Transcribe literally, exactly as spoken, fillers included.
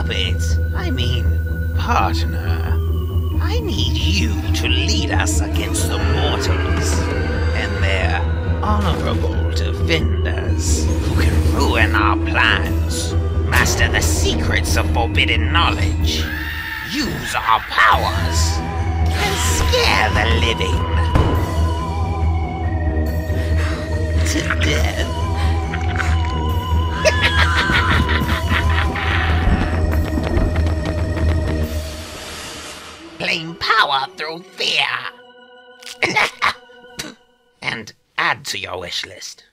puppet. I mean, partner. I need you to lead us against the mortals and their honorable defenders who can ruin our plans, master the secrets of forbidden knowledge, use our powers, and scare the living to death. Claim power through fear. And add to your wish list.